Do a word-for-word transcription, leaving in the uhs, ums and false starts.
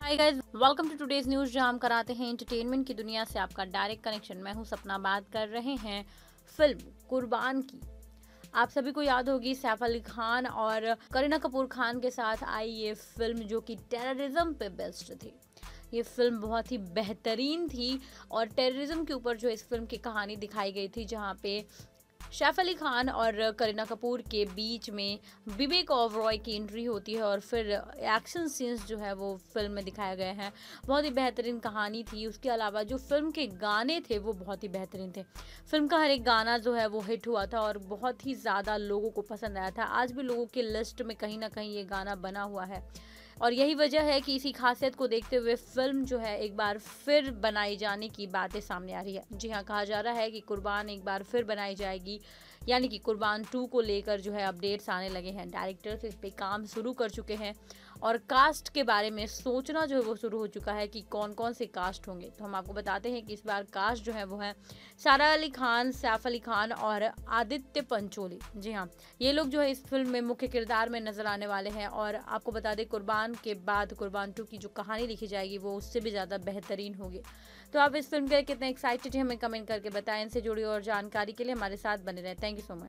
Hi guys, welcome to today's news जहां हम कराते हैं एंटरटेनमेंट की दुनिया से आपका डायरेक्ट कनेक्शन। मैं हूं सपना, बात कर रहे हैं फिल्म कुर्बान की। आप सभी को याद होगी सैफ अली खान और करीना कपूर खान के साथ आई ये फिल्म जो कि टेररिज्म पे बेस्ड थी। ये फिल्म बहुत ही बेहतरीन थी और टेररिज्म के ऊपर जो इस फिल्म की कहानी दिखाई गई थी, जहाँ पे सैफ अली खान और करीना कपूर के बीच में विवेक ओबरॉय की एंट्री होती है और फिर एक्शन सीन्स जो है वो फिल्म में दिखाए गए हैं। बहुत ही बेहतरीन कहानी थी। उसके अलावा जो फिल्म के गाने थे वो बहुत ही बेहतरीन थे। फिल्म का हर एक गाना जो है वो हिट हुआ था और बहुत ही ज़्यादा लोगों को पसंद आया था। आज भी लोगों की लिस्ट में कहीं ना कहीं ये गाना बना हुआ है और यही वजह है कि इसी खासियत को देखते हुए फिल्म जो है एक बार फिर बनाई जाने की बातें सामने आ रही है। जी हाँ, कहा जा रहा है कि कुर्बान एक बार फिर बनाई जाएगी, यानी कि कुर्बान टू को लेकर जो है अपडेट्स आने लगे हैं। डायरेक्टर्स इस पे काम शुरू कर चुके हैं और कास्ट के बारे में सोचना जो है वो शुरू हो चुका है कि कौन कौन से कास्ट होंगे। तो हम आपको बताते हैं कि इस बार कास्ट जो है वो है सारा अली खान, सैफ अली खान और आदित्य पंचोली। जी हाँ, ये लोग जो है इस फिल्म में मुख्य किरदार में नजर आने वाले हैं। और आपको बता दें, कुर्बान के बाद कुर्बान टू की जो कहानी लिखी जाएगी वो उससे भी ज़्यादा बेहतरीन होगी। तो आप इस फिल्म के लिए कितने एक्साइटेड हैं हमें कमेंट करके बताएं। इनसे जुड़ी और जानकारी के लिए हमारे साथ बने रहें। Thank you so much.